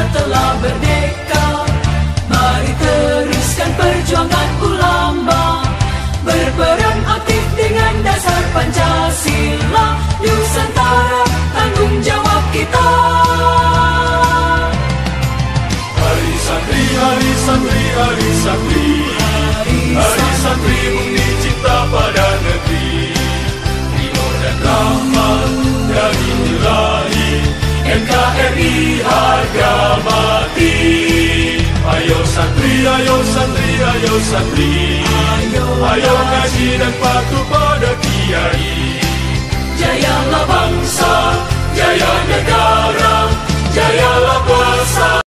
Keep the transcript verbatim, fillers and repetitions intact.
telah merdeka. Mari teruskan perjuangan ulama, berperan aktif dengan dasar Pancasila. Nusantara tanggung jawab kita. Hari santri, hari santri, hari santri, hari santri murni cinta pada negeri. Ridho dan rahmat dari Ilahi, N K R I harga mati. Ayo santri, ayo santri, ayo santri, ayo ngaji dan